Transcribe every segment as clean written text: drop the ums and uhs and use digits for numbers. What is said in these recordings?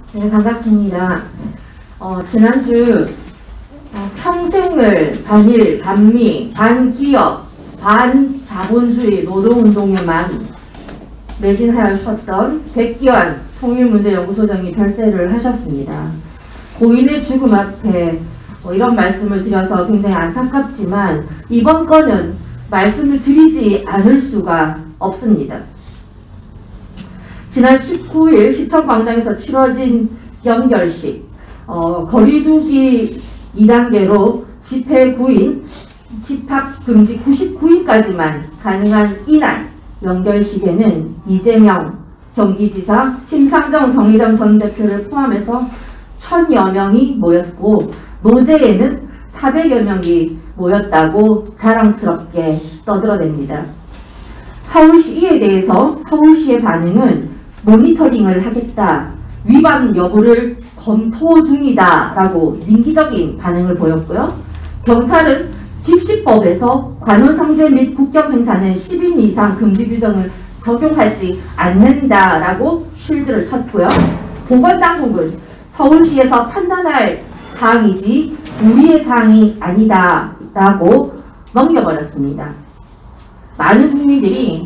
네, 반갑습니다. 지난주 평생을 반일, 반미, 반기업, 반자본주의 노동운동에만 매진하셨던 백기환 통일문제연구소장이 별세를 하셨습니다. 고인의 죽음 앞에 이런 말씀을 드려서 굉장히 안타깝지만 이번 건은 말씀을 드리지 않을 수가 없습니다. 지난 19일 시청광장에서 치러진 연결식, 거리두기 2단계로 집회구인, 집합금지 99일까지만 가능한 이날 연결식에는 이재명 경기지사, 심상정 정의당 전 대표를 포함해서 1000여 명이 모였고 노제에는 400여 명이 모였다고 자랑스럽게 떠들어댑니다. 서울시 이에 대해서 서울시의 반응은 모니터링을 하겠다, 위반 여부를 검토 중이다 라고 민기적인 반응을 보였고요. 경찰은 집시법에서 관원상제 및 국경행사는 10인 이상 금지 규정을 적용하지 않는다라고 쉴드를 쳤고요. 보건당국은 서울시에서 판단할 사항이지 우리의 사항이 아니다 라고 넘겨버렸습니다. 많은 국민들이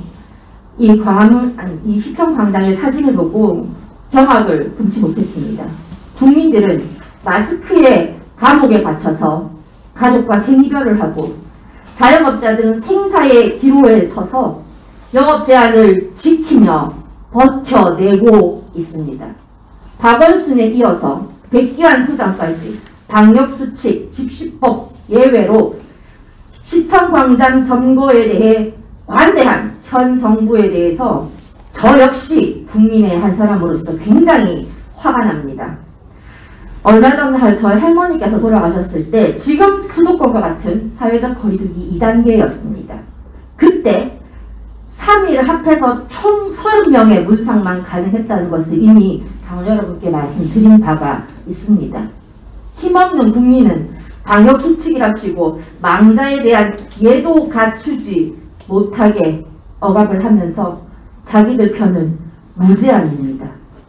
이 시청광장의 사진을 보고 경악을 금치 못했습니다. 국민들은 마스크에 감옥에 갇혀서 가족과 생이별을 하고 자영업자들은 생사의 기로에 서서 영업 제한을 지키며 버텨내고 있습니다. 박원순에 이어서 백기환 소장까지 방역수칙, 집시법 예외로 시청광장 점거에 대해 관대한 현 정부에 대해서 저 역시 국민의 한 사람으로서 굉장히 화가 납니다. 얼마 전 저희 할머니께서 돌아가셨을 때 지금 수도권과 같은 사회적 거리두기 2단계였습니다. 그때 3일 합해서 총 30명의 문상만 가능했다는 것을 이미 당원 여러분께 말씀드린 바가 있습니다. 힘없는 국민은 방역수칙이랍시고 망자에 대한 예도 갖추지 못하게 억압을 하면서 자기들 편은 무제한입니다.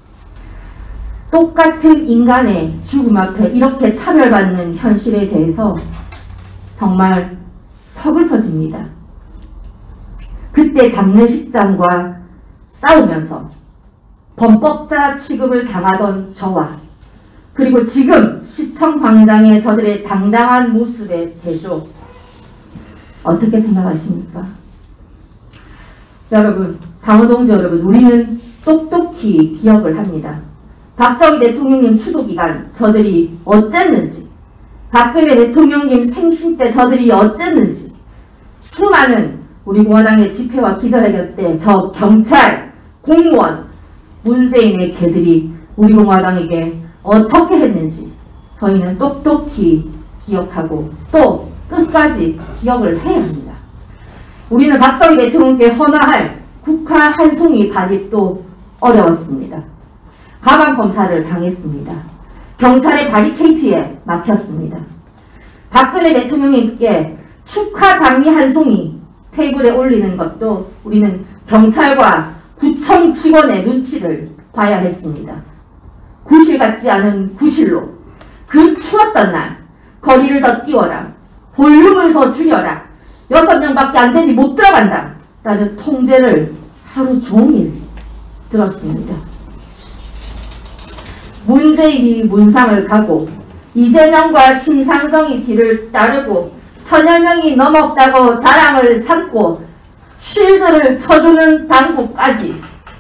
똑같은 인간의 죽음 앞에 이렇게 차별받는 현실에 대해서 정말 서글퍼집니다. 그때 장례식장과 싸우면서 범법자 취급을 당하던 저와 그리고 지금 시청광장의 저들의 당당한 모습에 대조 어떻게 생각하십니까? 여러분, 당호동지 여러분, 우리는 똑똑히 기억을 합니다. 박정희 대통령님 추도기간 저들이 어쨌는지, 박근혜 대통령님 생신 때 저들이 어쨌는지, 수많은 우리 공화당의 집회와 기자회견 때 저 경찰, 공무원, 문재인의 개들이 우리 공화당에게 어떻게 했는지 저희는 똑똑히 기억하고 또 끝까지 기억을 해야 합니다. 우리는 박정희 대통령께 헌화할 국화 한 송이 반입도 어려웠습니다. 가방 검사를 당했습니다. 경찰의 바리케이트에 막혔습니다. 박근혜 대통령님께 축하 장미 한 송이 테이블에 올리는 것도 우리는 경찰과 구청 직원의 눈치를 봐야 했습니다. 구실 같지 않은 구실로 그 추웠던 날 거리를 더 띄워라, 볼륨을 더 줄여라, 6명밖에 안 되니 못 들어간다 라는 통제를 하루 종일 들었습니다. 문재인이 문상을 가고 이재명과 심상정이 뒤를 따르고 1000여 명이 넘었다고 자랑을 삼고 쉴드를 쳐주는 당국까지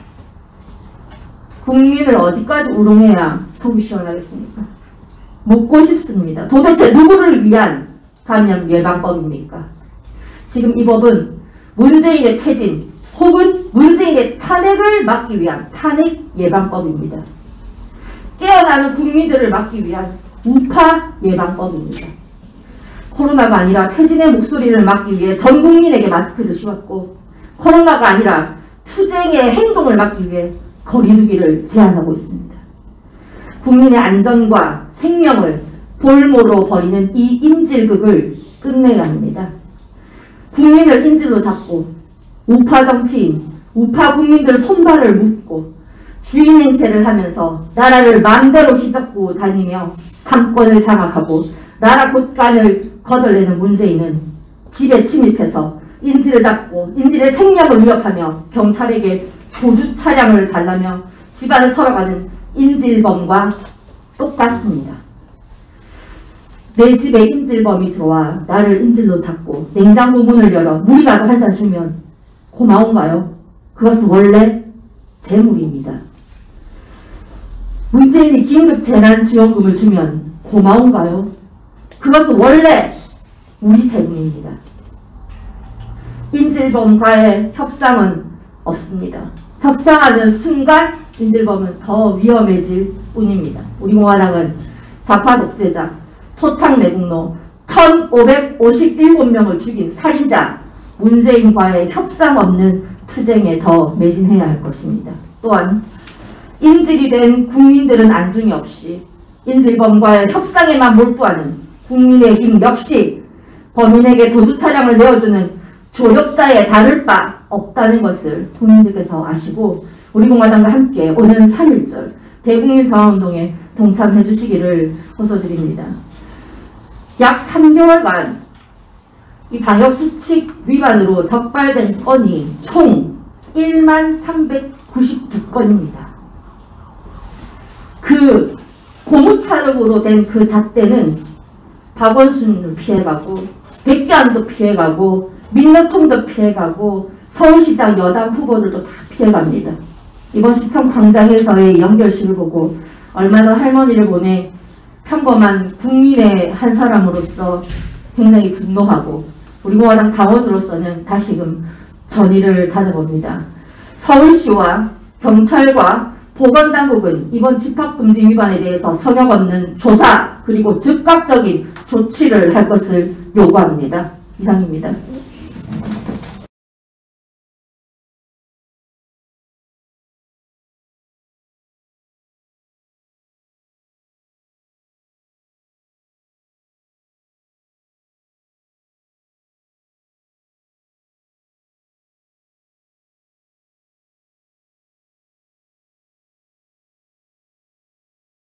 국민을 어디까지 우롱해야 속이 시원하겠습니까? 묻고 싶습니다. 도대체 누구를 위한 감염 예방법입니까? 지금 이 법은 문재인의 퇴진 혹은 문재인의 탄핵을 막기 위한 탄핵 예방법입니다. 깨어나는 국민들을 막기 위한 우파 예방법입니다. 코로나가 아니라 퇴진의 목소리를 막기 위해 전 국민에게 마스크를 씌웠고 코로나가 아니라 투쟁의 행동을 막기 위해 거리두기를 제한하고 있습니다. 국민의 안전과 생명을 볼모로 버리는 이 인질극을 끝내야 합니다. 국민을 인질로 잡고 우파 정치인, 우파 국민들 손발을 묶고 주인 행세를 하면서 나라를 마음대로 휘젓고 다니며 삼권을 장악하고 나라 곳간을 거덜내는 문재인은 집에 침입해서 인질을 잡고 인질의 생명을 위협하며 경찰에게 도주 차량을 달라며 집안을 털어가는 인질범과 똑같습니다. 내 집에 인질범이 들어와 나를 인질로 잡고 냉장고 문을 열어 물이라도 한 잔 주면 고마운가요? 그것은 원래 제 물입니다. 문재인이 긴급 재난지원금을 주면 고마운가요? 그것은 원래 우리 세금입니다. 인질범과의 협상은 없습니다. 협상하는 순간 인질범은 더 위험해질 뿐입니다. 우리 공화당은 좌파 독재자, 토착매국노 1557명을 죽인 살인자 문재인과의 협상 없는 투쟁에 더 매진해야 할 것입니다. 또한 인질이 된 국민들은 안중이 없이 인질범과의 협상에만 몰두하는 국민의힘 역시 범인에게 도주 차량을 내어주는 조력자에 다를 바 없다는 것을 국민들께서 아시고 우리 공화당과 함께 오는 3.1절 대국민 저항운동에 동참해 주시기를 호소드립니다. 약 3개월간 이 방역수칙 위반으로 적발된 건이 총 1392건입니다. 그 고무차력으로 된 그 잣대는 박원순을 피해가고 백교안도 피해가고 민노총도 피해가고 서울시장 여당 후보들도 다 피해갑니다. 이번 시청 광장에서의 연결식을 보고 얼마나 할머니를 보내 평범한 국민의 한 사람으로서 굉장히 분노하고 우리 공화당 당원으로서는 다시금 전의를 다져봅니다. 서울시와 경찰과 보건당국은 이번 집합금지 위반에 대해서 성역 없는 조사 그리고 즉각적인 조치를 할 것을 요구합니다. 이상입니다.